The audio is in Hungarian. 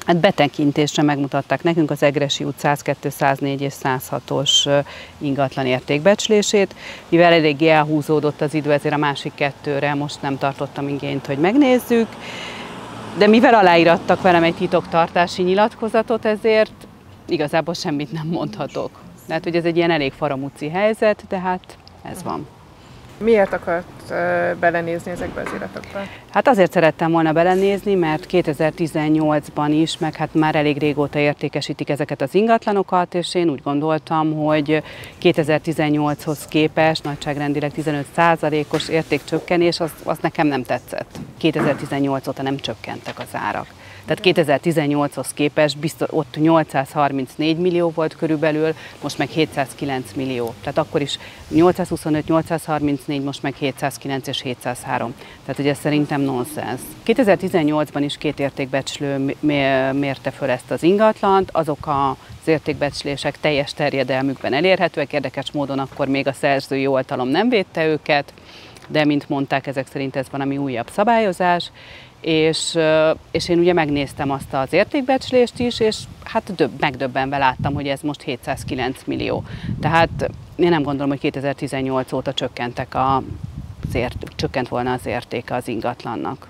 Hát betekintésre megmutatták nekünk az Egressy út 102, 104 és 106-os ingatlan értékbecslését. Mivel eléggé elhúzódott az idő, ezért a másik kettőre most nem tartottam igényt, hogy megnézzük. De mivel aláírattak velem egy titoktartási nyilatkozatot, ezért igazából semmit nem mondhatok. Tehát, hogy ez egy ilyen elég faramúci helyzet, de hát ez van. Miért akart belenézni ezekbe az iratokba? Hát azért szerettem volna belenézni, mert 2018-ban is, meg hát már elég régóta értékesítik ezeket az ingatlanokat, és én úgy gondoltam, hogy 2018-hoz képest nagyságrendileg 15%-os értékcsökkenés, az nekem nem tetszett. 2018 óta nem csökkentek az árak. Tehát 2018-hoz képest ott 834 millió volt körülbelül, most meg 709 millió. Tehát akkor is 825, 834, most meg 709 és 703. Tehát ugye ez szerintem nonsens. 2018-ban is 2 értékbecslő mérte föl ezt az ingatlant, azok az értékbecslések teljes terjedelmükben elérhetőek, érdekes módon akkor még a szerzői oltalom nem védte őket, de mint mondták, ezek szerint ez valami újabb szabályozás. És én ugye megnéztem azt az értékbecslést is, és hát megdöbbenve láttam, hogy ez most 709 millió. Tehát én nem gondolom, hogy 2018 óta csökkent volna az értéke az ingatlannak.